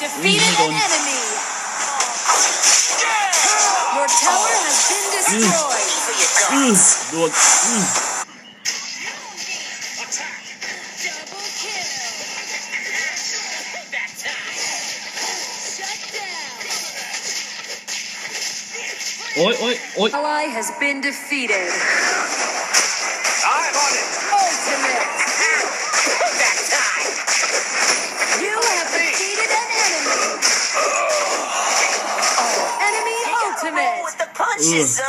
defeated an enemy. Your tower has been destroyed. โดน Double kill. Shut down. โอ้ย Ally has been defeated. I'm on it. Ultimate. You have defeated an enemy. Enemy ultimate. With the punches, son.